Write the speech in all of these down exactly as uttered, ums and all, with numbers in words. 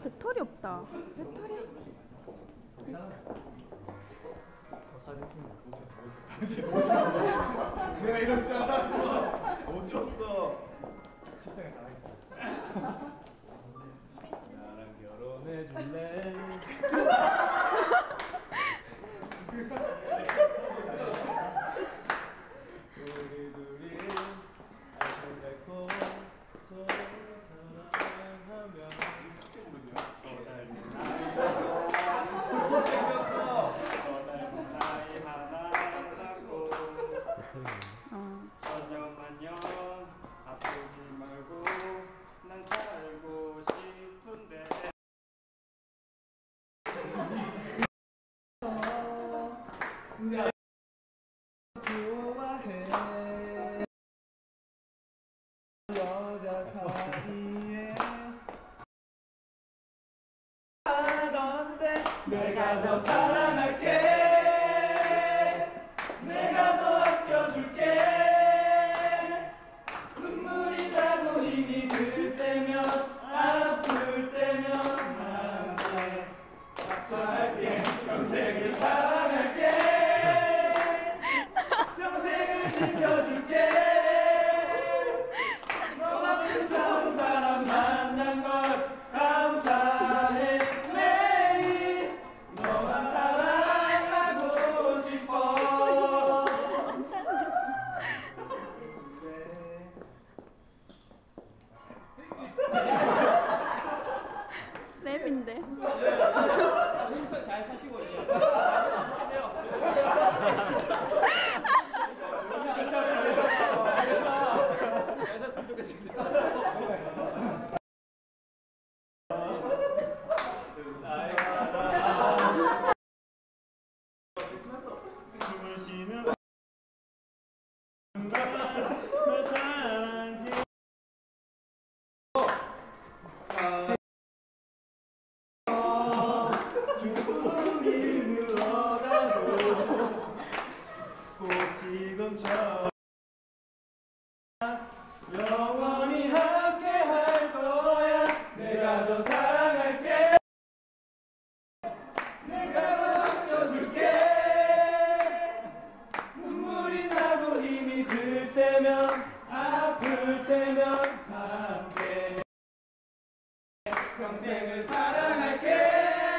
배터리 없다. 배터리. 내가 이럴 줄 알았어. 못 쳤어. 실장이 잘하겠어. 나랑 결혼해 줄래? 우리 둘이 알콩달콩 서로 사랑하면 더 닮은 나이 하나라고 천년만년 아프지 말고 난 살고 싶은데 나 좋아해 여자 사이에 하던데 내가 더 사랑할게 내가 더 아껴줄게 눈물이 나고 힘이 들 때면 아플 때면 나한테 아껴할게 평생을 사랑할게 평생을 지켜줄게 너만큼 좋은 사람 만난 걸 감사해 매일 너만 사랑하고 싶어 랩인데. 잘 사시고 이제. 잘 샀으면 좋겠습니다. 숨을 쉬는 널 사랑해 죽음이 늘어가도 꼭 지금처럼 영원히 함께 할 거야 내가 더 사랑할게 내가 더 아껴줄게 눈물이 나고 힘이 들 때면 아플 때면 함께 평생을 사랑할게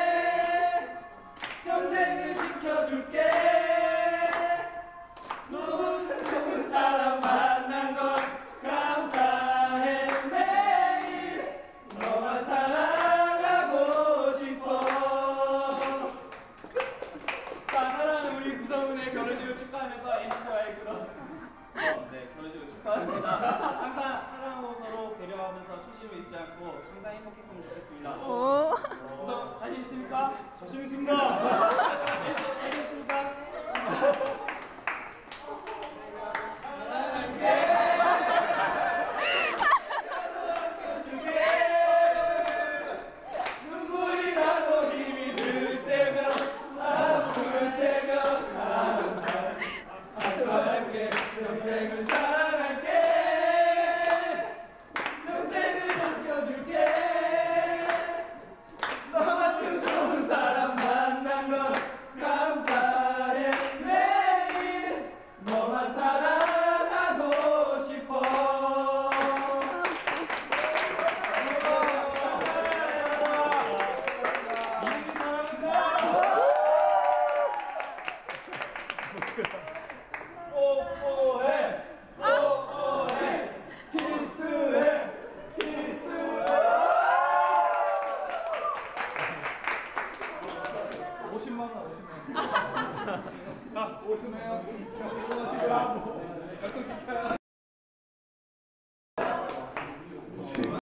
평생을 지켜줄게 너무 좋은 사람 만난 걸 감사해 매일 너만 사랑하고 싶어 자, 사랑하는 우리 구성훈의 결혼식을 축하하면서 엠씨와의 그런 어, 네, 결혼식을 축하합니다. 항상 사랑하고 서로 배려하면서 초심을 잊지 않고 항상 행복했으면 좋겠습니다. 오. 구성 자신 있습니까? 자신 있습니다. 자신 있습니까? 눈물이 나고 힘이 들 때면 아플 때면 감사할게 평생을 사랑할게 평생을 지켜줄게 너만큼 좋은 사람 만난 걸 감사해 매일 너만 사랑하고 싶어 뽀뽀해 뽀뽀해 키스해 키스해 오십만 원 오십만 원 자 오십만 원 약속 지켜야